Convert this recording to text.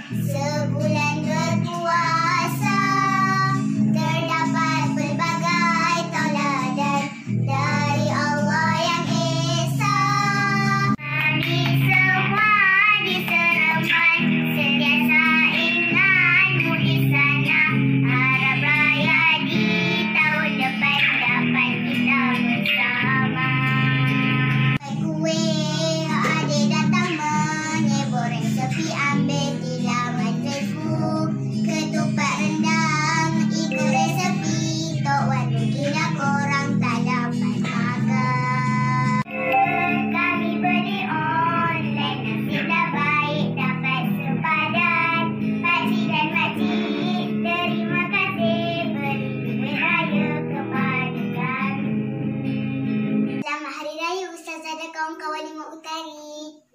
Sebulan berpuasa, terdapat pelbagai tauladan dari Allah yang Esa. Kami semua diseremban, sentiasa ingatmu di sana. Harap raya di tahun depan dapat kita bersama. Kue adik datang menyeboring sepi, ambil tilawan Facebook. Ketupat rendang ikut resepi, tok wan kira korang tak dapat makan. Kami beli online, nasib dah baik dapat sepadan. Pakcik dan makcik terima kasih beri duit raya kepada kami. Selamat Hari Raya Ustazah dan kawan-kawan Lima Utari.